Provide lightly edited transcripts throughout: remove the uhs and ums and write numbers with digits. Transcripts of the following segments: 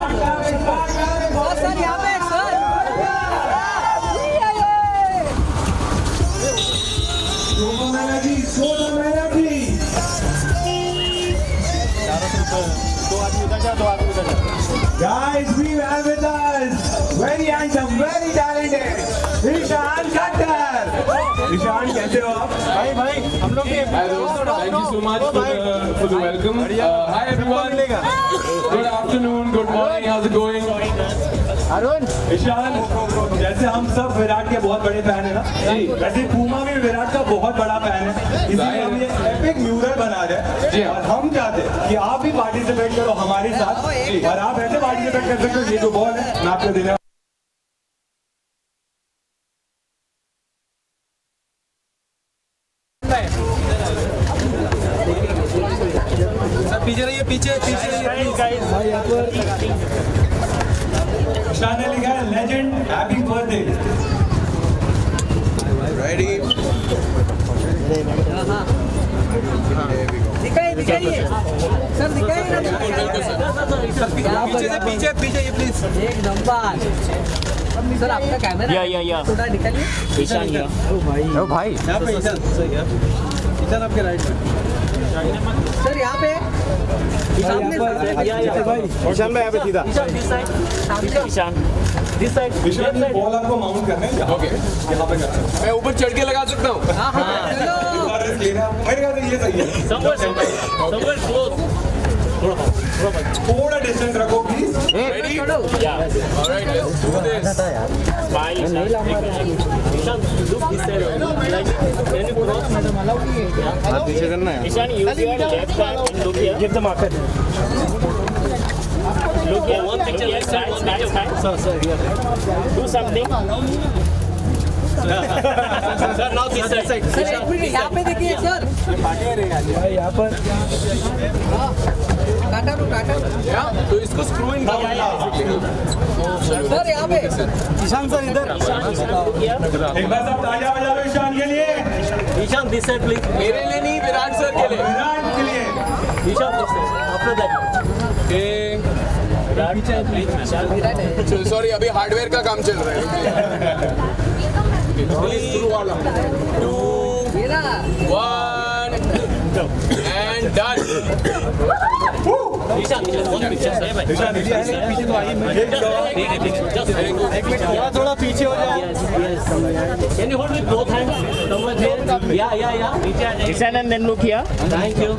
Sir यहाँ पे sir Guys, we have with us very handsome, very talented Ishan Khattar. Ishan, कैसे हो आप? भाई हम लोग भी Thank you so much for the welcome. Hi everyone. Good afternoon, good morning. How's it going? Arun, Ishan, जैसे हम सब विराट के बहुत बड़े फैन हैं ना, वैसे पूमा भी विराट का बहुत बड़ा फैन है, इसलिए हम ये एपिक म्यूरल बना रहे हैं और हम चाहते हैं कि आप भी पार्टिसिपेट करो हमारे साथ और आप ऐसे पार्टिसिपेट कर सकते हो। ये जो बॉल है मैं आपको देने पीछे रहिए, पीछे ईशान ने लिखा है लेजेंड हैप्पी बर्थडे। रेडी दिखाइए सर, दिखाइए पीछे ये प्लीज। एक नंबर सर, आपका कैमरा या थोड़ा निकालिए। ईशान या ओ भाई यहाँ पे ईशान आपके राइट में सर, यहाँ पे सामने ईशान में यहाँ पे सीधा ईशान दिस साइड ईशान ये बॉल आपको माउंट करना है यहाँ पे करना है। मैं ऊपर चढ़ के लगा सकता हूँ? मेरे ख्याल से ये सही है। somewhere close थोड़ा डिस्टेंस रखो please. Ready? yeah Alright, let's do this. smile Ishan look this side like can you cross हाथ पीछे करना है। Ishan use your left hand and look here give the marker look here one picture yes side sir do something sir now this side sir, एक minute यहाँ पे देखिए sir, यहाँ पर काटा लो तो इसको स्क्रू इन सर, यहाँ पे ईशान सर इधर एक बार सब तालियां बजा लो ईशान के लिए। ईशान this side please मेरे लिए नहीं, विराट सर के लिए। विराट के लिए Ishan this side after that sorry, अभी हार्डवेयर का काम चल रहा है। स्क्रू वाला 2 1 and done. Ishan one picture sir Ishan पीछे तो आई थोड़ा पीछे हो जाए। can you hold with both hands somewhere there yeah Ishan and then look here thank you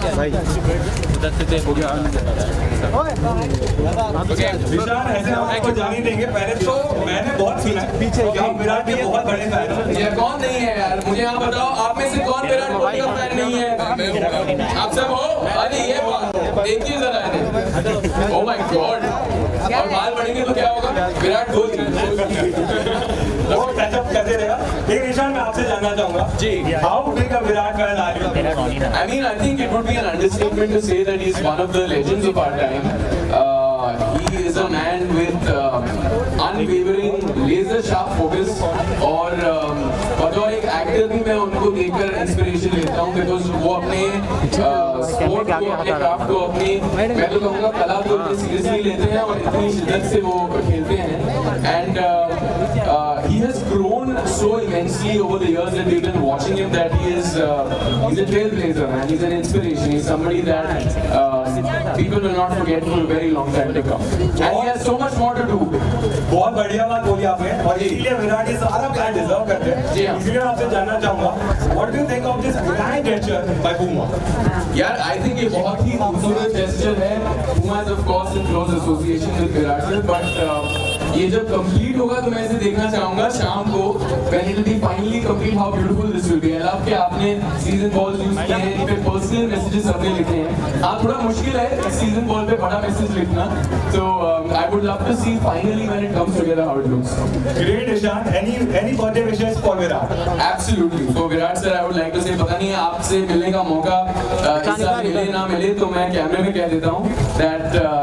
Ishan ऐसे हम आपको जाने देंगे। पहले तो मैंने बहुत सुना है पीछे कि आप विराट के बहुत बड़े फैन हो। ये कौन नहीं है यार, मुझे यहाँ बताओ, आप में से कौन विराट कोहली का फैन नहीं है? आप सब हो? अरे ये बात देखिए जरा इन्हें। ओह माय गॉड, और बाल बढ़ेंगे तो क्या होगा? विराट कोहली बहुत टचअप करते रहेगा। लेकिन ईशान मैं आपसे जानना चाहूंगा जी, how big a Virat fan are you? I mean, I think it would be an understatement to say that he's one of the legends of our time. He is a man with unwavering, laser-sharp focus. और बतौर एक actor भी मैं उनको देखकर inspiration लेता हूँ, because वो अपने स्पोर्ट को, अपने क्राफ्ट को, अपनी मैं तो कहूँगा कला को इतने सीरियसली लेते हैं और इतनी शिद्दत से वो खेलते हैं. And he has grown so immensely over the years that we've been watching him that he's a trailblazer, man. He's an inspiration. He's somebody that people will not forget for a very long time to come. And he has so much more to do. बहुत बढ़िया बात बोली आपने और इसीलिए विराट ये सारा plan deserve करते हैं. जी हाँ. इसलिए मैं आपसे जानना चाहूंगा, what do you think of this grand gesture by Puma? यार, I think ये बहुत ही खूबसूरत gesture है. Puma is of course in close association with Virat sir, but ये जब कंप्लीट होगा तो मैं इसे देखना चाहूंगा शाम को, when it will be finally complete, how beautiful this will be. I love कि आपने सीजन बॉल यूज किए हैं, इन पे पर्सनल मैसेजेस हमने लिखे हैं. हाँ, थोड़ा मुश्किल है इस सीजन बॉल पे बड़ा मैसेज लिखना, तो I would love to see finally when it comes together how it looks. Great, Ishan. Any birthday wishes for Virat? Absolutely. For Virat sir, I would like to say, पता नहीं आपसे मिलने का मौका इस साल मिले ना मिले, तो मैं कैमरे में कह देता हूँ that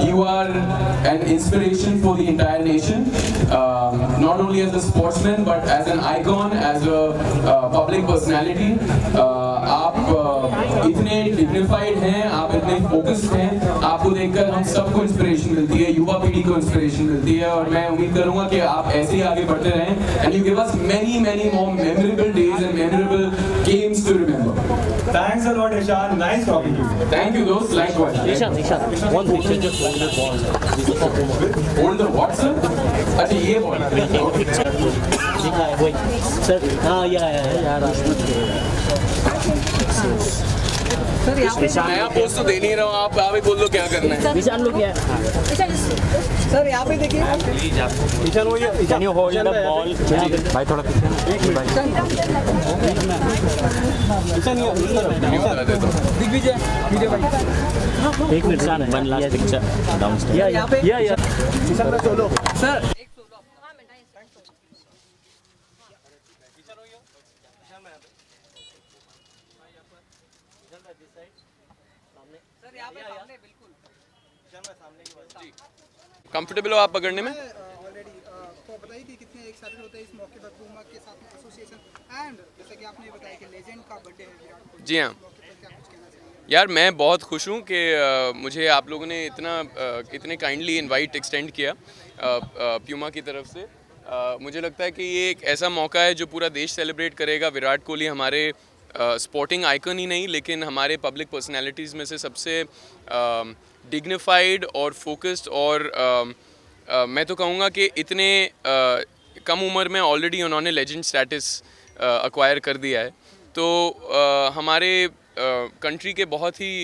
you are an inspiration for the entire nation, not only as a sportsman but as an icon, as a public personality. आप इतने dignified हैं, आप इतने focused हैं, आपको देखकर हम सबको inspiration मिलती है, युवा पीढ़ी को inspiration मिलती है, और मैं उम्मीद करूँगा कि आप ऐसे ही आगे बढ़ते रहें and you give us many more memorable days and memorable games to remember. Thanks a lot, Ishan. Nice talking to you. Thank you, those. Likewise. Ishan, one picture, just hold the ball. Hold the what, sir? अच्छा ये ball. Wait, sir. हाँ यार sir यहाँ मैं आप post तो दे नहीं रहा हूँ, आप ही बोल दो क्या करना है. ईशान लोग क्या सर यहाँ पे देखिए ईशान वो ये can you hold the ball भाई थोड़ा पीछे दिग्विजय विजय भाई एक minute Ishan one last picture downstair यहाँ पे या ईशान सोलो सर कंफर्टेबल हो आप पकड़ने में? ऑलरेडी तो बताइए कि कितने एक्साइटेड होते हैं इस मौके पर पूमा के साथ में एसोसिएशन एंड जैसा कि आपने बताया कि लेजेंड का बर्थडे है विराट कोहली. जी हाँ क्या कुछ कहना चाहिए? यार, मैं बहुत खुश हूँ कि मुझे आप लोगों ने इतने काइंडली इनवाइट एक्सटेंड किया प्यूमा की तरफ से. मुझे लगता है कि ये एक ऐसा मौका है जो पूरा देश सेलिब्रेट करेगा. विराट कोहली हमारे स्पोर्टिंग आइकन ही नहीं, लेकिन हमारे पब्लिक पर्सनैलिटीज़ में से सबसे डिग्निफाइड और फोकस्ड, और मैं तो कहूँगा कि इतने कम उम्र में ऑलरेडी उन्होंने लेजेंड स्टेटस एक्वायर कर दिया है. तो हमारे कंट्री के बहुत ही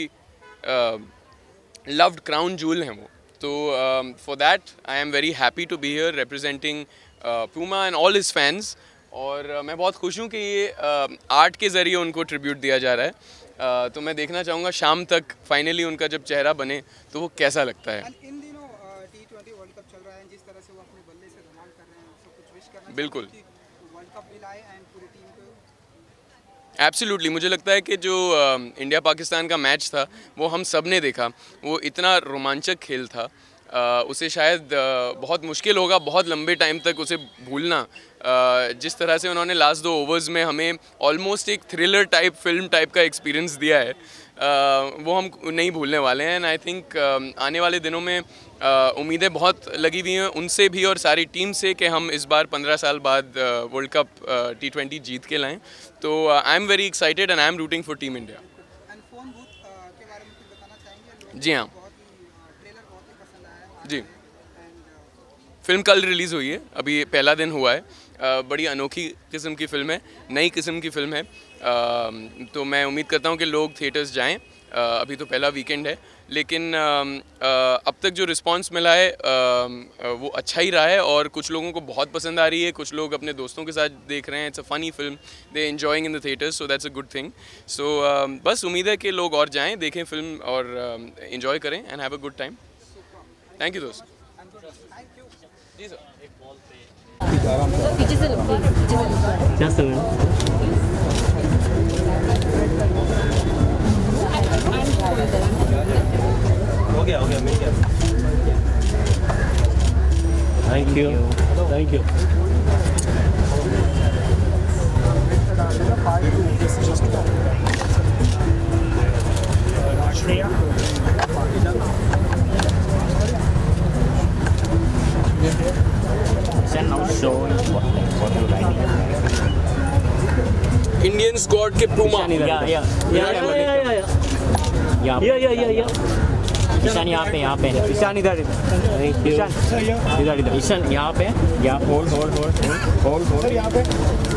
लव्ड क्राउन जूल हैं वो. तो for that I am very happy to be here representing Puma and all his fans. और मैं बहुत खुश हूँ कि ये आर्ट के ज़रिए उनको ट्रिब्यूट दिया जा रहा है. तो मैं देखना चाहूँगा शाम तक फाइनली उनका जब चेहरा बने तो वो कैसा लगता है. इन दिनों T20 वर्ल्ड कप चल रहा है, जिस तरह से वो अपने बल्ले से धमाल कर रहे हैं, सब कुछ विश करना बिल्कुल. वर्ल्ड कप भी लाए एंड पूरी टीम को. एब्सोल्युटली. मुझे लगता है कि जो इंडिया पाकिस्तान का मैच था वो हम सब ने देखा. वो इतना रोमांचक खेल था, उसे शायद बहुत मुश्किल होगा बहुत लंबे टाइम तक उसे भूलना. जिस तरह से उन्होंने लास्ट 2 ओवर्स में हमें ऑलमोस्ट एक थ्रिलर टाइप फिल्म टाइप का एक्सपीरियंस दिया है, वो हम नहीं भूलने वाले हैं. एंड आई थिंक आने वाले दिनों में उम्मीदें बहुत लगी हुई हैं उनसे भी और सारी टीम से कि हम इस बार 15 साल बाद वर्ल्ड कप T20 जीत के लाएं. तो I am very excited and I am rooting for team India. And phone booth के बारे में कुछ बताना चाहेंगे? जी हाँ बहुत ही ट्रेलर बहुत ही पसंद आया है जी. एंड फिल्म कल रिलीज़ हुई है, अभी पहला दिन हुआ है. बड़ी अनोखी किस्म की फ़िल्म है, नई किस्म की फ़िल्म है. तो मैं उम्मीद करता हूँ कि लोग थिएटर्स जाएं. अभी तो पहला वीकेंड है, लेकिन अब तक जो रिस्पांस मिला है वो अच्छा ही रहा है और कुछ लोगों को बहुत पसंद आ रही है. कुछ लोग अपने दोस्तों के साथ देख रहे हैं. It's a funny film, they enjoying in the theatres, so that's a good thing. So बस उम्मीद है कि लोग और जाएं, देखें फिल्म और एंजॉय करें and have a good time. Thank you दोस्त. जी सर. पीछे से लो, पीछे से लो. Just a minute. हो गया मिल गया. Thank you. Thank you. Now showing what you like. Indian squad के पूमा. Yeah. ईशान यहाँ पे ईशान इधर. Thank you. इधर ईशान यहाँ पे. Yeah. Hold यहाँ पे.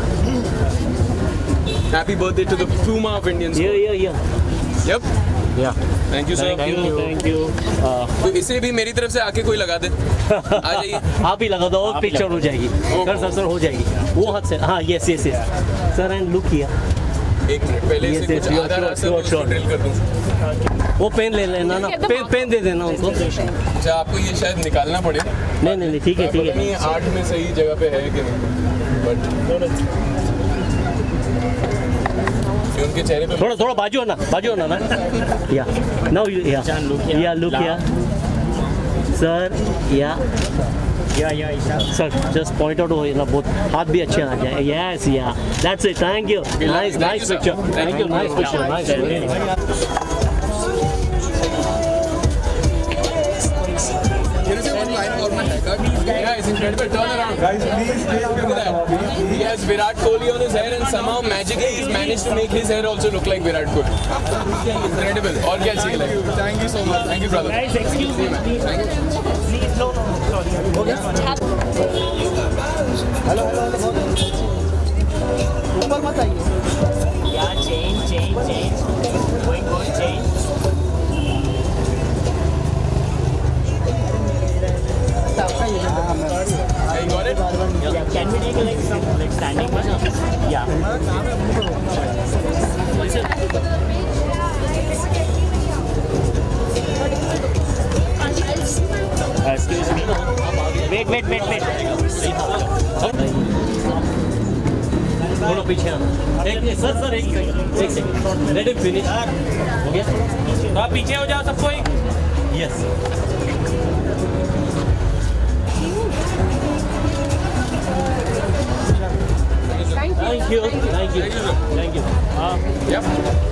Happy birthday to the Puma of Indian squad. Yeah. Yep. Yeah. Thank you sir. Thank you. तो इसे भी मेरी तरफ से आके कोई लगा दे. आ जाइए. आप ही लगा दो, पिक्चर हो जाएगी. सर हो जाएगी. वो हाथ से. हाँ yes. सर एंड लुक किया. एक मिनट पहले Yes, से कुछ आधा रास्ता तो उसको ड्रिल कर दूँ. वो पेन ले लेना ना. पेन दे देना उनको. अच्छा आपको ये शायद निकालना पड़ेगा. नहीं ठीक है. पता नहीं आर्ट में सही जगह पे है कि नहीं, बट उनके चेहरे पे थोड़ा बाजू होना ना. या नाउ या लुक या Sir, yeah. Sir, just point out over here. Both हाथ भी अच्छे आ जाए. Yes, yeah. That's it. Thank you. Nice picture. Thank you. Nice picture. Nice. Yeah, it's incredible. Turn around. Guys, please, Look at that. He has Virat Kohli on his hair and somehow magically he's managed to make his hair also look like Virat Kohli. Incredible. और क्या चाहिए? Thank you so much. Thank you, brother. Guys, excuse me. Please, no. Sorry. Okay. Hello ऊपर मत आइए. Yeah, change. Going, change. You got it? Yeah. Can we take some standing one? Yeah. Excuse me. Wait. थोड़ा पीछे आना. Sir एक second. Let him finish. हो गया? तो आप पीछे हो जाओ सबको एक. Yes. Thank you. Yep.